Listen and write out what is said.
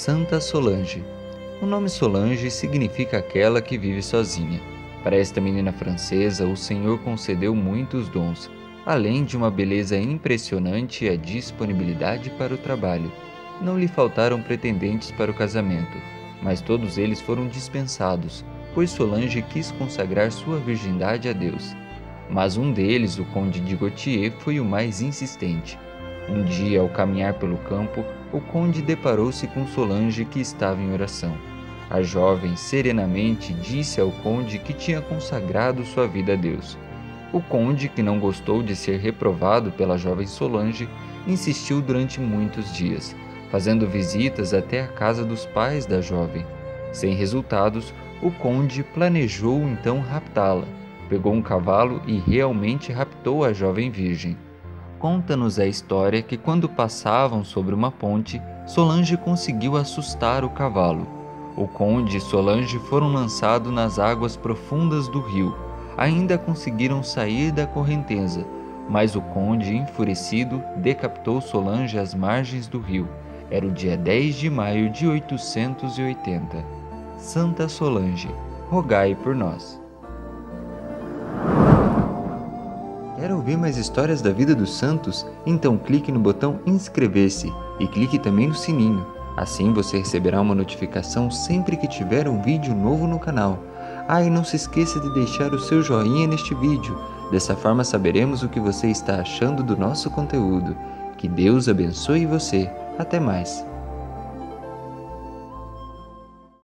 Santa Solange. O nome Solange significa aquela que vive sozinha. Para esta menina francesa, o Senhor concedeu muitos dons, além de uma beleza impressionante e a disponibilidade para o trabalho. Não lhe faltaram pretendentes para o casamento, mas todos eles foram dispensados, pois Solange quis consagrar sua virgindade a Deus. Mas um deles, o conde de Gautier, foi o mais insistente. Um dia, ao caminhar pelo campo, o conde deparou-se com Solange, que estava em oração. A jovem, serenamente, disse ao conde que tinha consagrado sua vida a Deus. O conde, que não gostou de ser reprovado pela jovem Solange, insistiu durante muitos dias, fazendo visitas até a casa dos pais da jovem. Sem resultados, o conde planejou então raptá-la. Pegou um cavalo e realmente raptou a jovem virgem. Conta-nos a história que quando passavam sobre uma ponte, Solange conseguiu assustar o cavalo. O conde e Solange foram lançados nas águas profundas do rio. Ainda conseguiram sair da correnteza, mas o conde, enfurecido, decapitou Solange às margens do rio. Era o dia 10 de maio de 880. Santa Solange, rogai por nós. Quer ouvir mais histórias da vida dos santos? Então clique no botão inscrever-se e clique também no sininho. Assim você receberá uma notificação sempre que tiver um vídeo novo no canal. E não se esqueça de deixar o seu joinha neste vídeo. Dessa forma saberemos o que você está achando do nosso conteúdo. Que Deus abençoe você. Até mais.